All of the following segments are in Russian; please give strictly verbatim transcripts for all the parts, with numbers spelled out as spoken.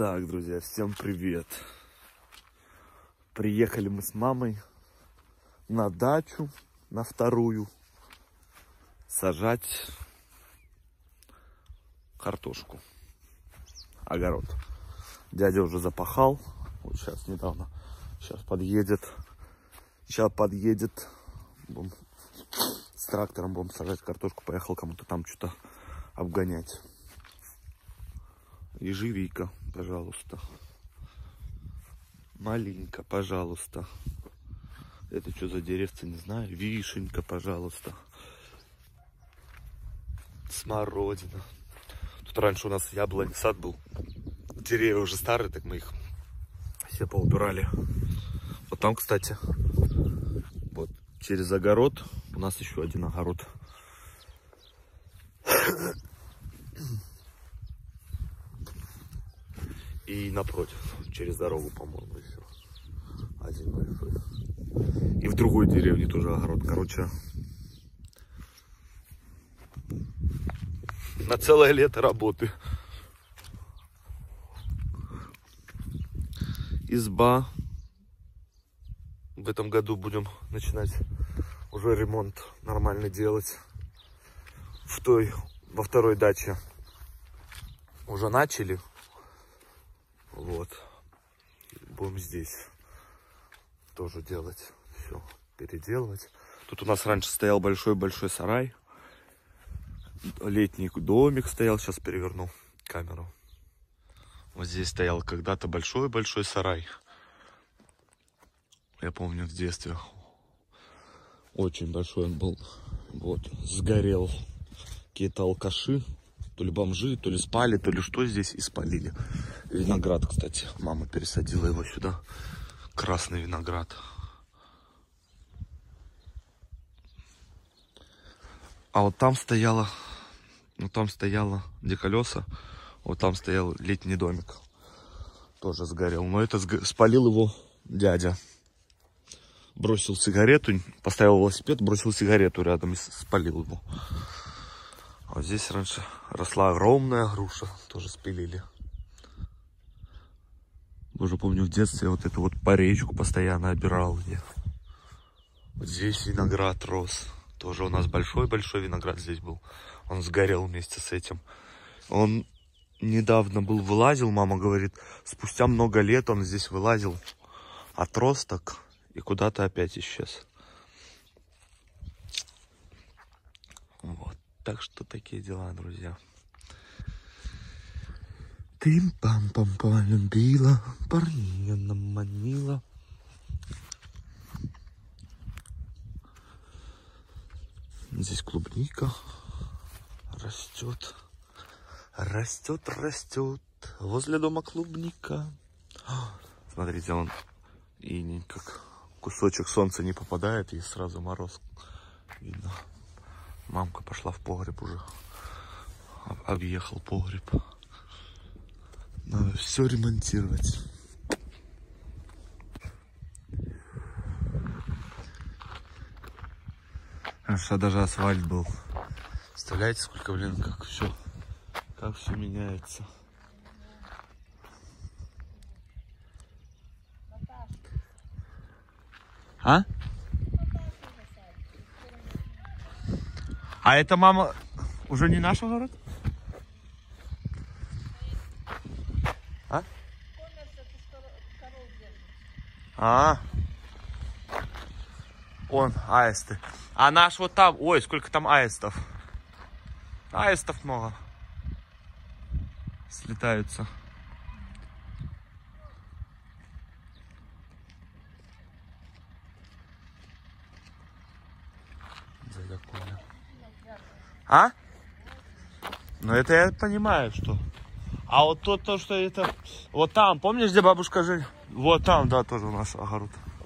Так, друзья, всем привет. Приехали мы с мамой на дачу, на вторую, сажать картошку, огород. Дядя уже запахал, вот сейчас недавно, сейчас подъедет, сейчас подъедет, будем, с трактором будем сажать картошку, поехал кому-то там что-то обгонять. Ежевика, пожалуйста. Малинка, пожалуйста. Это что за деревца, не знаю. Вишенька, пожалуйста. Смородина. Тут раньше у нас яблонь, сад был. Деревья уже старые, так мы их все поубирали. Вот там, кстати, вот через огород у нас еще один огород. И напротив, через дорогу, по-моему, еще один большой. И в другой деревне тоже огород. Короче, на целое лето работы. Изба. В этом году будем начинать уже ремонт нормально делать. В той, во второй даче уже начали. Вот. Будем здесь тоже делать. Все, переделывать. Тут у нас раньше стоял большой-большой сарай. Летний домик стоял. Сейчас переверну камеру. Вот здесь стоял когда-то большой-большой сарай. Я помню в детстве. Очень большой он был. Вот. Сгорел. Какие-то алкаши. То ли бомжи, то ли спали, то ли что здесь, и спалили. Виноград, кстати. Мама пересадила его сюда. Красный виноград. А вот там стояло, ну там стояло, где колеса, вот там стоял летний домик. Тоже сгорел. Но это сг... спалил его дядя. Бросил сигарету, поставил велосипед, бросил сигарету рядом и спалил его. А вот здесь раньше росла огромная груша, тоже спилили. Уже помню в детстве вот эту вот поречку постоянно обирал. Где. Вот здесь виноград рос. Тоже у нас большой-большой виноград здесь был. Он сгорел вместе с этим. Он недавно был, вылазил, мама говорит, спустя много лет он здесь вылазил отросток и куда-то опять исчез. Вот. Так что такие дела, друзья. Ты пам-пам полюбила, парня наманила. Здесь клубника растет, растет, растет. Возле дома клубника. Смотрите, он и как кусочек солнца не попадает, и сразу мороз видно. Мамка пошла в погреб уже. Объехал погреб. Надо все ремонтировать. Раньше даже асфальт был. Представляете, сколько, блин, как все, как все меняется. А? А это, мама, уже не наш огород? А? А, он, аисты. А наш вот там, ой, сколько там аистов. Аистов много. Слетаются. А? Ну это я понимаю, что. А вот то, то, что это... Вот там, помнишь, где бабушка жила? Вот там, да, тоже у нас огород.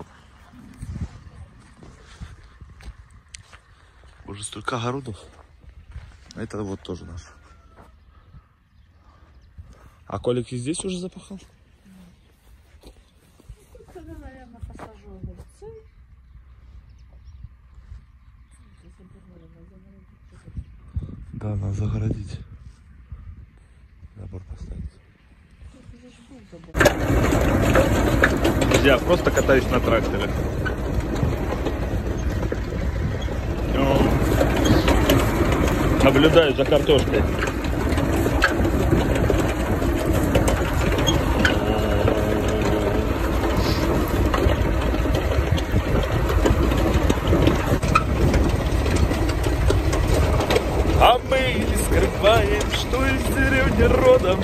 Уже столько огородов. Это вот тоже наш. А Колик и здесь уже запахал? Наверное, посажу огурцы. Да, надо загородить. Забор поставить. Я просто катаюсь на тракторе. Наблюдаю за картошкой. А мы не скрываем, что из деревни родом.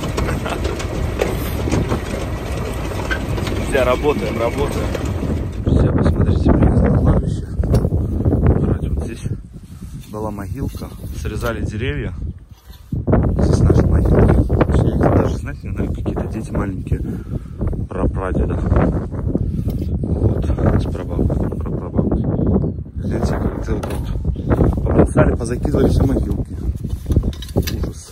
Друзья, работаем, работаем. Друзья, посмотрите, приехал на кладбище. Вот здесь была могилка. Срезали деревья. Здесь наша могилка. Я их даже знать не знаю, какие-то дети маленькие. Прапрадеда. Вот, с прабабкой, прапрабабкой. Гляньте, как-то вот, вот побросали, позакидывали все могилки. Ужас.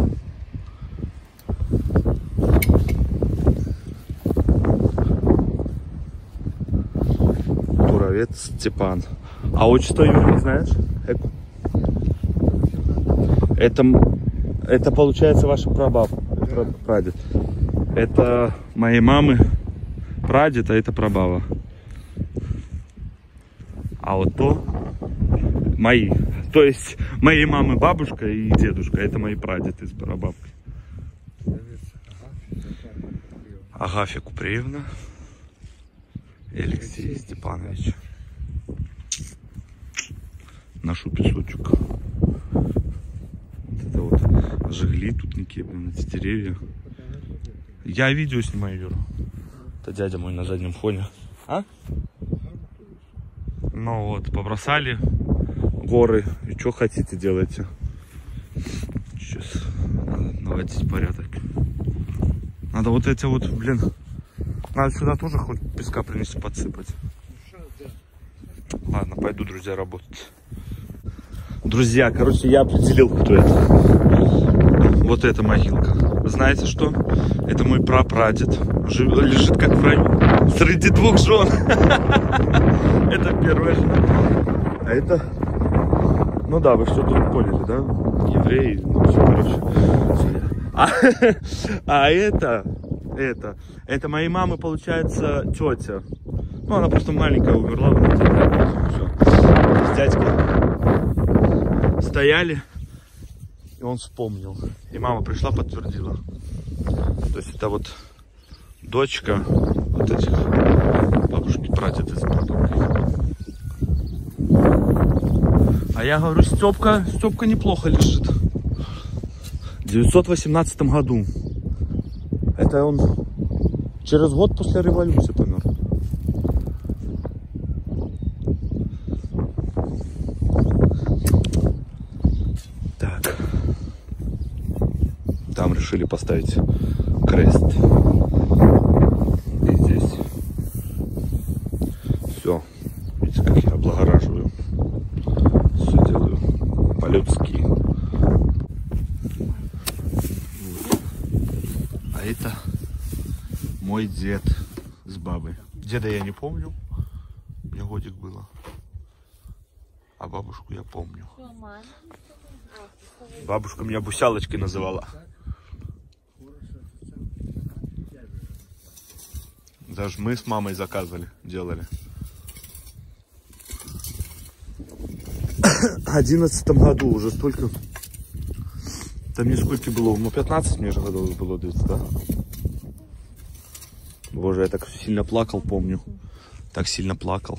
Туровец Степан. А отчество Юрий не знаешь? Эку. Это, это получается ваша прабабка, прадед. Это моей мамы прадед, а это прабаба. А вот то мои. То есть моей мамы бабушка и дедушка. Это мои прадеды с прабабкой. Агафья Куприевна и Алексей Степанович. Нашу песочек. Вот это вот жигли тут некие, блин, эти деревья. Я видео снимаю, Юра. Это дядя мой на заднем фоне. А? Ну вот, побросали горы. И что хотите, делайте. Сейчас надо наводить порядок. Надо вот эти вот, блин, надо сюда тоже хоть песка принести, подсыпать. Ладно, пойду, друзья, работать. Друзья, короче, я определил, кто это. Вот эта могилка. Вы знаете что? Это мой прапрадед. Жив... Лежит как в раю. Среди двух жен. Это первая жена. А это... Ну да, вы что-то поняли, да? Евреи. Ну, все, короче. А, а это... Это... Это моей мамы, получается, тетя. Ну, она просто маленькая умерла. Все. С дядькой стояли, и он вспомнил. И мама пришла, подтвердила. То есть это вот дочка вот этих бабушки, прадеды с бабушкой. А я говорю, Степка, Степка неплохо лежит. В девятьсот восемнадцатом году. Это он через год после революции помер. Там решили поставить крест. И здесь все. Видите, как я облагораживаю. Все делаю по-людски. А это мой дед с бабой. Деда я не помню. Мне годик было. А бабушку я помню. Бабушка меня Бусялочкой называла. Даже мы с мамой заказывали, делали. В одиннадцатом году уже столько... Да мне сколько было? Ну, пятнадцать мне же годов было, да? Боже, я так сильно плакал, помню. Так сильно плакал.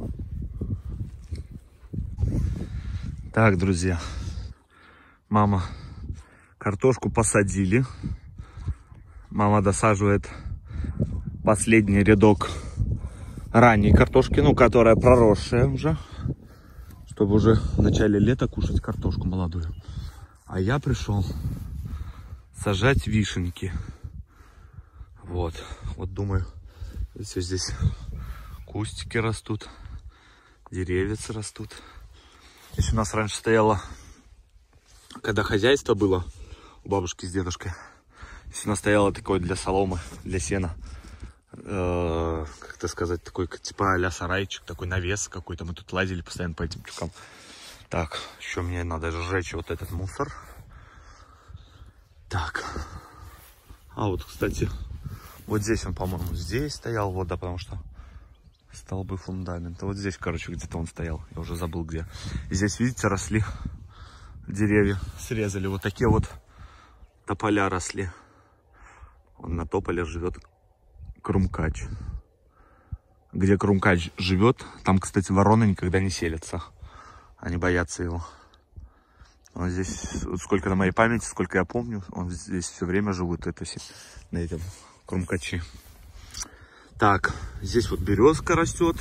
Так, друзья. Мама картошку посадили. Мама досаживает последний рядок ранней картошки, ну, которая проросшая уже, чтобы уже в начале лета кушать картошку молодую. А я пришел сажать вишенки. Вот, вот думаю, все здесь кустики растут, деревья растут. Здесь у нас раньше стояло, когда хозяйство было у бабушки с дедушкой, здесь у нас стояло такое для соломы, для сена. Э, как это сказать, такой типа а-ля сарайчик, такой навес какой-то. Мы тут лазили постоянно по этим тюкам. Так, еще мне надо сжечь вот этот мусор. Так. А вот, кстати, Вот здесь он, по-моему, здесь стоял, вот, да, потому что столбы фундамента. Вот здесь, короче, где-то он стоял. Я уже забыл, где. И здесь, видите, росли деревья. Срезали. Вот такие вот тополя росли. Он на тополе живет крумкач. Где крумкач живет, там, кстати, вороны никогда не селятся. Они боятся его. Он здесь, сколько на моей памяти, сколько я помню, он здесь все время живут, это, на этом крумкачи. Так, здесь вот березка растет.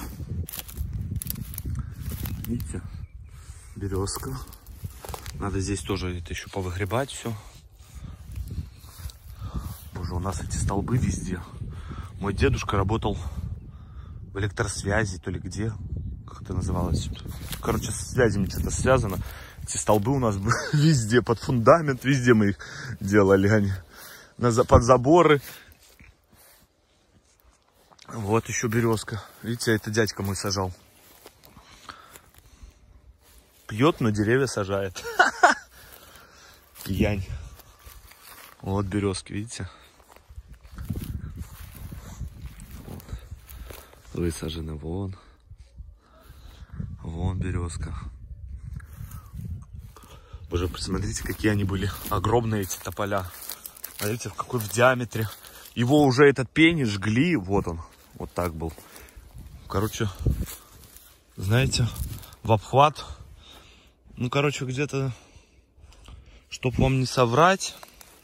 Видите? Березка. Надо здесь тоже это еще повыгребать все. Боже, у нас эти столбы везде. Мой дедушка работал в электросвязи, то ли где. Как это называлось? Короче, с связями что-то связано. Эти столбы у нас везде, под фундамент, везде мы их делали. Они под заборы. Вот еще березка. Видите, это дядька мой сажал. Пьет, но деревья сажает. Пьянь. Вот березки, видите? Вот. Высажены вон. Вон березка. Боже, посмотрите, какие они были огромные, эти тополя. Смотрите, в какой в диаметре. Его уже этот пень жгли. Вот он. Вот так был. Короче, знаете, в обхват. Ну, короче, где-то, чтоб вам не соврать,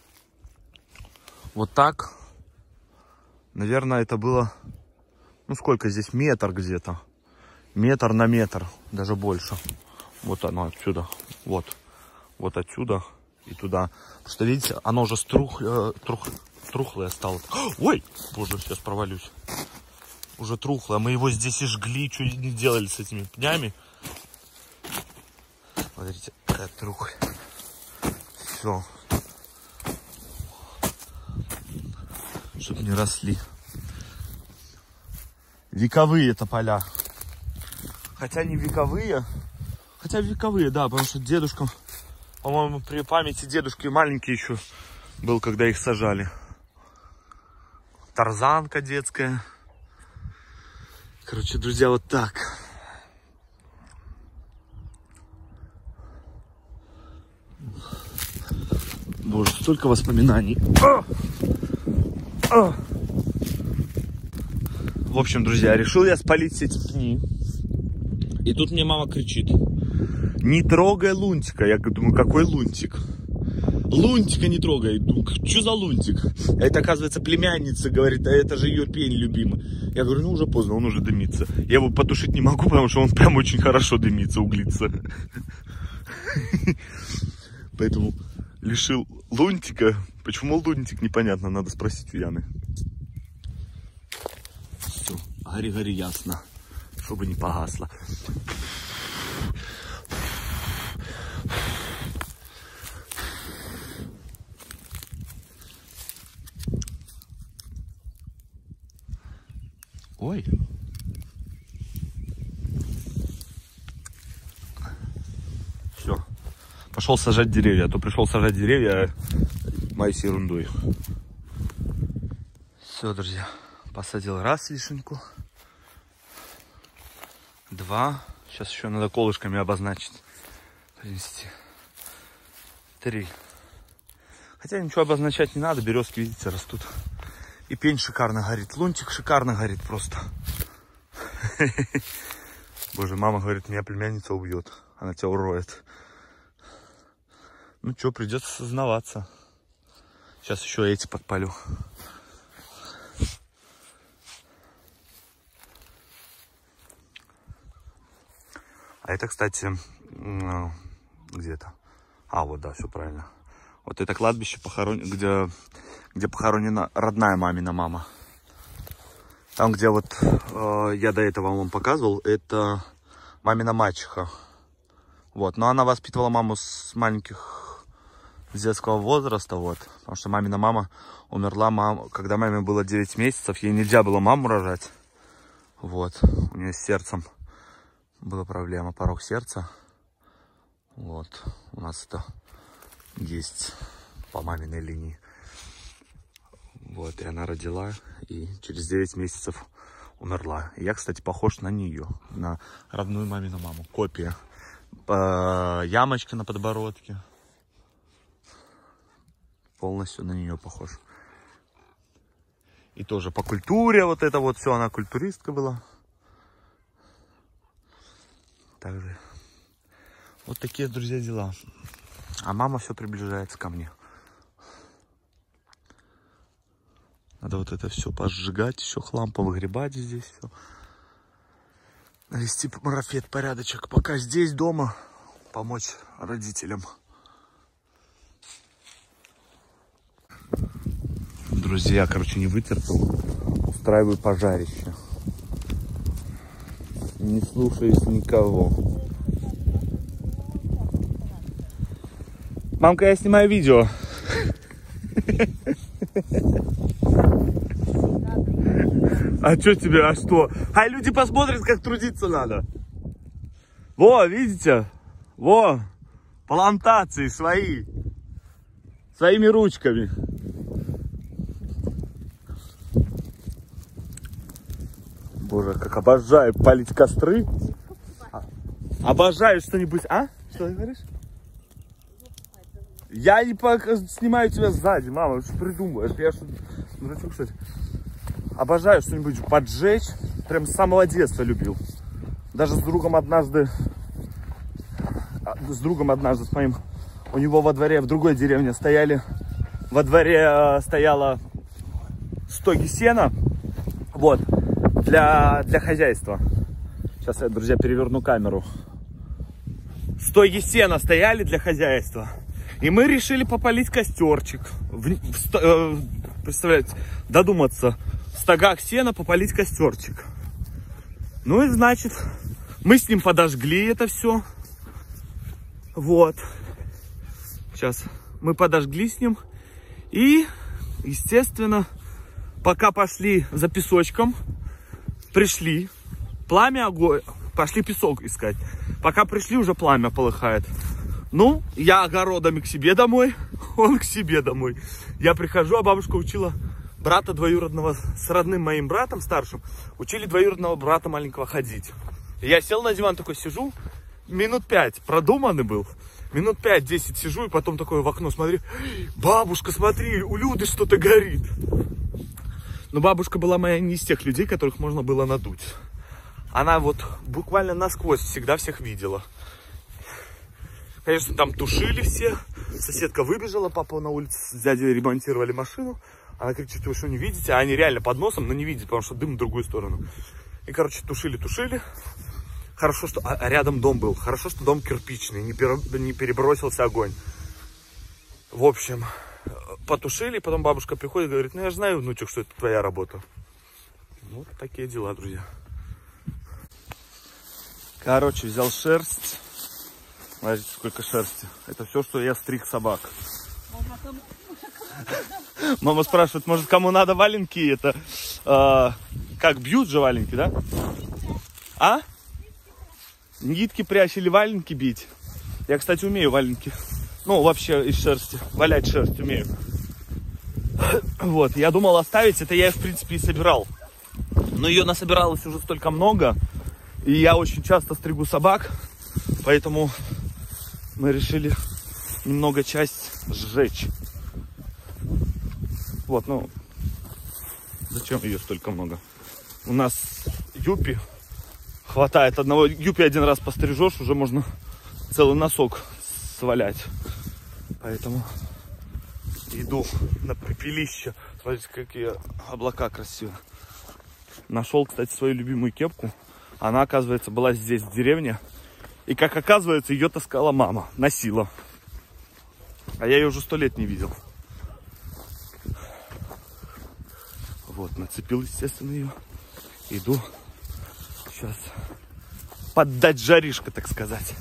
вот так, наверное, это было, ну, сколько здесь, метр где-то. Метр на метр, даже больше. Вот оно отсюда, вот. Вот отсюда и туда. Потому что, видите, оно уже струх, э, трух, трухлое стало. Ой, боже, сейчас провалюсь. Уже трухлое. Мы его здесь и жгли, что не делали с этими пнями. Смотрите, какая трухль. Все. Чтоб не росли. Вековые тополя. Хотя не вековые. Хотя вековые, да, потому что дедушка, по-моему, при памяти дедушки маленький еще был, когда их сажали. Тарзанка детская. Короче, друзья, вот так. Боже, столько воспоминаний. А! А! В общем, друзья, решил я спалить все эти пни. И тут мне мама кричит: не трогай лунтика. Я думаю, какой лунтик? Лунтика не трогай. Думаю, что за лунтик? А это, оказывается, племянница говорит, а это же ее пень любимый. Я говорю, ну уже поздно, он уже дымится. Я его потушить не могу, потому что он прям очень хорошо дымится, углится. Поэтому лишил лунтика. Почему лунтик, непонятно, надо спросить у Яны. Все, гори-гори ясно, чтобы не погасло. Ой. Все. Пошел сажать деревья. А то пришел сажать деревья, а маюсь ерундой. Все, друзья. Посадил раз вишенку. Два. Сейчас еще надо колышками обозначить. Принести. Три. Хотя ничего обозначать не надо. Березки, видите, растут. И пень шикарно горит. Лунтик шикарно горит просто. Боже, мама говорит, меня племянница убьет. Она тебя уроет. Ну что, придется сознаваться. Сейчас еще эти подпалю. А это, кстати, где-то. А, вот, да, все правильно. Вот это кладбище, похорон... где... где похоронена родная мамина мама. Там, где вот э, я до этого вам показывал, это мамина мачеха. Вот, но она воспитывала маму с маленьких, с детского возраста, вот. Потому что мамина мама умерла, мам... когда маме было девять месяцев, ей нельзя было маму рожать. Вот, у нее с сердцем была проблема, порог сердца. Вот, у нас это есть по маминой линии. Вот, и она родила, и через девять месяцев умерла. И я, кстати, похож на нее, на родную мамину маму. Копия. Ямочка на подбородке. Полностью на нее похож. И тоже по культуре вот это вот все, она культуристка была. Также вот такие, друзья, дела. А мама все приближается ко мне. Надо вот это все пожигать, еще хлам повыгребать здесь все. Навести марафет, порядочек. Пока здесь дома помочь родителям. Друзья, короче, не вытерпел. Устраиваю пожарище. Не слушаюсь никого. Мамка, я снимаю видео. А что тебе, а что? А люди посмотрят, как трудиться надо. Во, видите? Во, плантации свои. Своими ручками. Боже, как обожаю палить костры. Обожаю что-нибудь. А? Что ты говоришь? Я не пока снимаю тебя сзади, мама. Что придумываешь? Я что, дурачок, что ли? Обожаю что-нибудь поджечь. Прям с самого детства любил. Даже с другом однажды, с другом однажды, с моим, у него во дворе, в другой деревне стояли, во дворе стояло стоги сена, вот, для, для хозяйства. Сейчас я, друзья, переверну камеру. Стоги сена стояли для хозяйства. И мы решили попалить костерчик. В, в, э, представляете, додуматься. В стогах сена попалить костерчик. Ну и значит, мы с ним подожгли это все. Вот. Сейчас мы подожгли с ним. И, естественно, пока пошли за песочком, пришли. Пламя, огонь. Пошли песок искать. Пока пришли, уже пламя полыхает. Ну, я огородами к себе домой, он к себе домой. Я прихожу, а бабушка учила брата двоюродного, с родным моим братом старшим, учили двоюродного брата маленького ходить. И я сел на диван, такой сижу, минут пять, продуманный был. Минут пять-десять сижу, и потом такое в окно смотрю. Бабушка, смотри, у Люды что-то горит. Но бабушка была моя не из тех людей, которых можно было надуть. Она вот буквально насквозь всегда всех видела. Конечно, там тушили все. Соседка выбежала, папа на улице с дядей ремонтировали машину. Она кричит: вы что, не видите? А они реально под носом, но не видят, потому что дым в другую сторону. И, короче, тушили-тушили. Хорошо, что а, рядом дом был. Хорошо, что дом кирпичный, не, пере, не перебросился огонь. В общем, потушили, потом бабушка приходит и говорит: ну, я же знаю, внучек, что это твоя работа. Вот такие дела, друзья. Короче, взял шерсть. Смотрите, сколько шерсти. Это все, что я стриг собак. Мама, кому... Мама спрашивает, может, кому надо валенки? Это э, как бьют же валенки, да? А? Нитки прячь или валенки бить? Я, кстати, умею валенки. Ну, вообще из шерсти. Валять шерсть умею. Вот, я думал оставить. Это я, в принципе, и собирал. Но ее насобиралось уже столько много. И я очень часто стригу собак. Поэтому мы решили немного часть сжечь. Вот, ну, зачем ее столько много? У нас юпи хватает одного. Юпи один раз пострижешь, уже можно целый носок свалять. Поэтому иду на пепелище. Смотрите, какие облака красивые. Нашел, кстати, свою любимую кепку. Она, оказывается, была здесь, в деревне. И, как оказывается, ее таскала мама. Носила. А я ее уже сто лет не видел. Вот, нацепил, естественно, ее. Иду сейчас поддать жаришко, так сказать.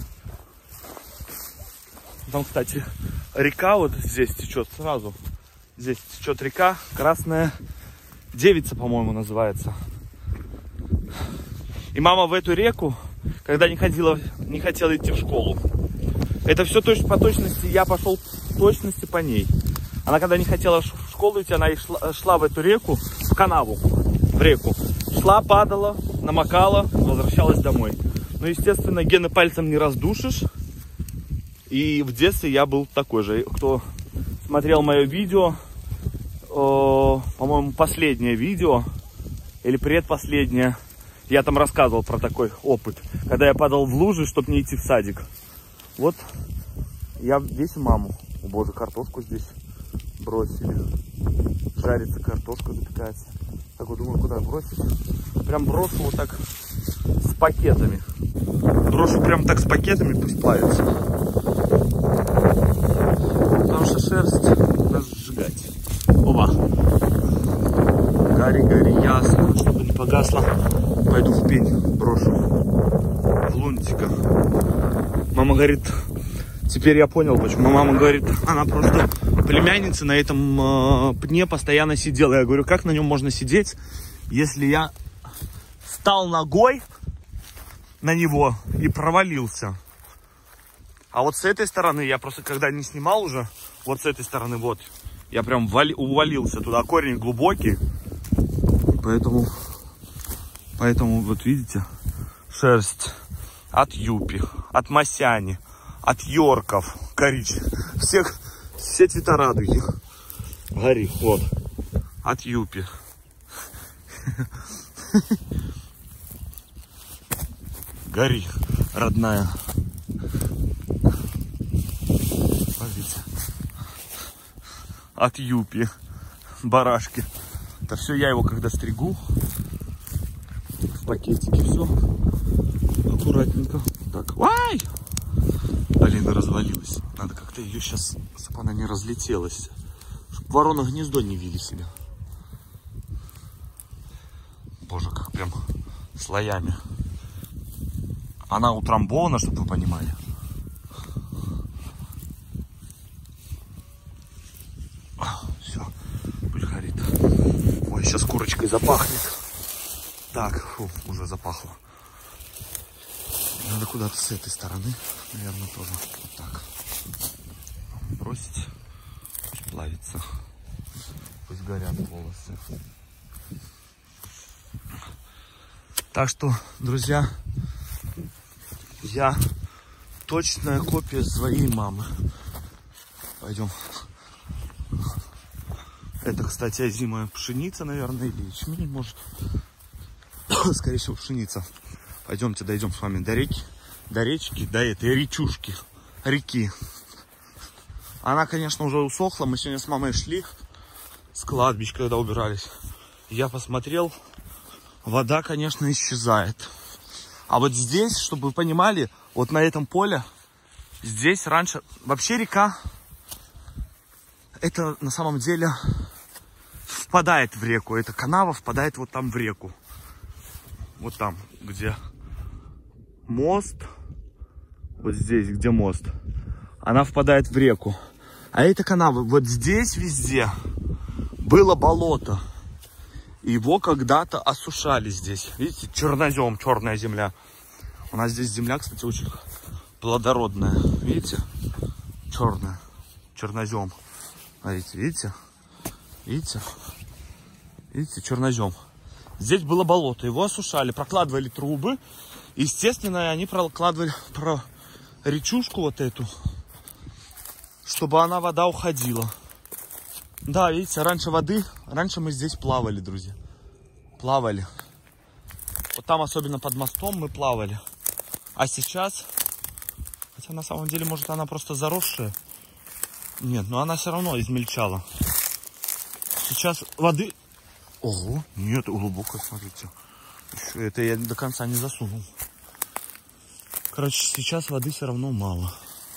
Там, кстати, река вот здесь течет сразу. Здесь течет река. Красная Девица, по-моему, называется. И мама в эту реку, когда не ходила, не хотела идти в школу. Это все точно по точности, я пошел в точности по ней. Она когда не хотела в школу идти, она и шла, шла в эту реку, в канаву, в реку. Шла, падала, намокала, возвращалась домой. Ну, естественно, гены пальцем не раздушишь. И в детстве я был такой же. Кто смотрел мое видео, по-моему, последнее видео, или предпоследнее, я там рассказывал про такой опыт. Когда я падал в лужи, чтобы не идти в садик. Вот я весь маму. О боже, картошку здесь бросили. Жарится картошка, запекается. Так вот думаю, куда бросить? Прям брошу вот так с пакетами. Брошу прям так с пакетами, пусть плавится. Потому что шерсть надо сжигать. Оба. Гори, гори, ясно. Чтобы не погасло, пойду в пень брошу. В лунтика. Мама говорит, теперь я понял, почему. Мама говорит, она просто племянница на этом э, пне постоянно сидела. Я говорю, как на нем можно сидеть, если я встал ногой на него и провалился. А вот с этой стороны, я просто когда не снимал уже, вот с этой стороны, вот, я прям вали, увалился туда, корень глубокий. Поэтому, поэтому, вот видите, шерсть от юпи, от масяни, от йорков, коричневых, всех, все цвета радуги. Гори, вот, от юпи. Гори, родная. Смотрите. От юпи. Барашки. Это все я его когда стригу. В пакетике все. Аккуратненько. Так. Ай! Алина развалилась. Надо как-то ее сейчас, чтобы она не разлетелась. Чтобы ворона гнездо не вили себя. Боже, как прям слоями. Она утрамбована, чтобы вы понимали. Все, пусть горит. Ой, сейчас курочкой запахнет. Так, фу, уже запахло. Надо куда-то с этой стороны, наверное, тоже вот так бросить. Пусть плавится. Пусть горят волосы. Так что, друзья, я точная копия своей мамы. Пойдем. Это, кстати, озимая пшеница, наверное, или ячмень, может. Скорее всего, пшеница. Пойдемте, дойдем с вами до реки, до речки, до этой речушки, реки. Она, конечно, уже усохла. Мы сегодня с мамой шли с кладбища, когда убирались. Я посмотрел, вода, конечно, исчезает. А вот здесь, чтобы вы понимали, вот на этом поле, здесь раньше... Вообще река, это на самом деле впадает в реку. Эта канава впадает вот там в реку. Вот там, где мост. Вот здесь, где мост. Она впадает в реку. А эта канава, вот здесь везде было болото. Его когда-то осушали здесь. Видите, чернозем, черная земля. У нас здесь земля, кстати, очень плодородная. Видите? Черная. Чернозем. Смотрите, видите? Видите? Видите, чернозем. Здесь было болото. Его осушали, прокладывали трубы. Естественно, они прокладывали про речушку вот эту, чтобы она, вода, уходила. Да, видите, раньше воды, раньше мы здесь плавали, друзья. Плавали. Вот там, особенно под мостом, мы плавали. А сейчас, хотя на самом деле, может, она просто заросшая. Нет, но она все равно измельчала. Сейчас воды... Ого, нет, глубоко, смотрите. Еще это я до конца не засунул. Короче, сейчас воды все равно мало.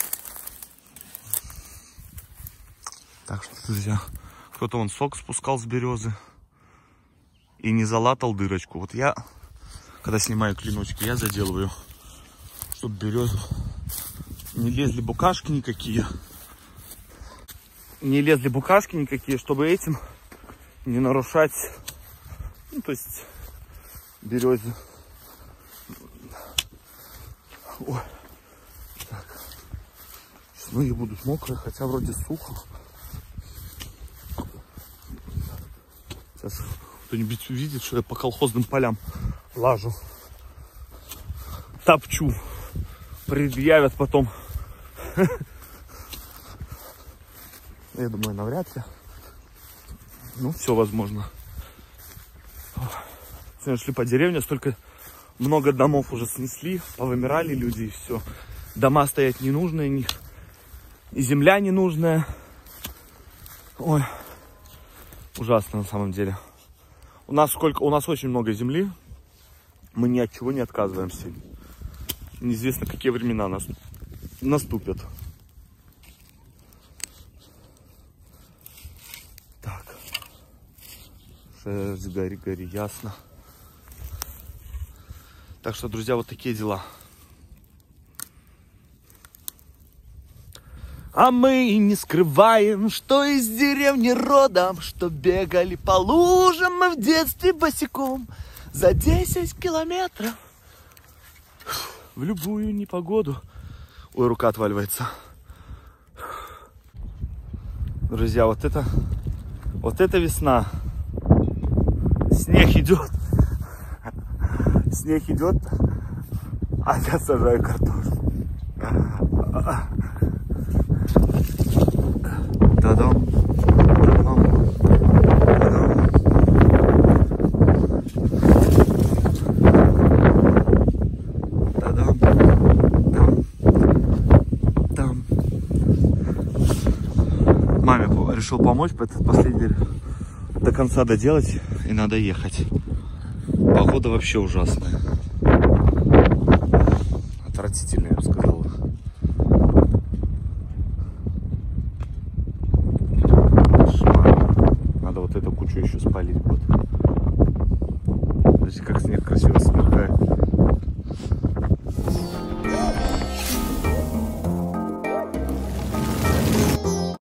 Так что, друзья, кто-то вон сок спускал с березы и не залатал дырочку. Вот я, когда снимаю клиночки, я заделываю, чтобы березу не лезли букашки никакие. Не лезли букашки никакие, чтобы этим не нарушать, ну, то есть, березе. Ой. Так. Ноги будут мокрые, хотя вроде сухо. кто-нибудь увидит, что я по колхозным полям лажу, топчу, предъявят потом. Я думаю, навряд ли. Ну, все возможно. Сегодня шли по деревне, столько много домов уже снесли, повымирали люди, и все. Дома стоять ненужные, ни, и земля ненужная. Ой, ужасно на самом деле. У нас сколько, у нас очень много земли, мы ни от чего не отказываемся. Неизвестно, какие времена нас наступят. Так. Шерсть, гори, гори, ясно. Так что, друзья, вот такие дела. А мы не скрываем, что из деревни родом, что бегали по лужам мы в детстве босиком за десять километров в любую непогоду. Ой, рука отваливается. Друзья, вот это, вот это весна. Снег идет. Снег идет, а я сажаю картошку. Та-дам, та-дам, та-дам. Та-дам, там, там. Маме решил помочь, последний до конца доделать, и надо ехать. Погода вообще ужасная. Отвратительная, я бы сказал. Надо вот эту кучу еще спалить будет. Смотрите, как снег красиво сверкает.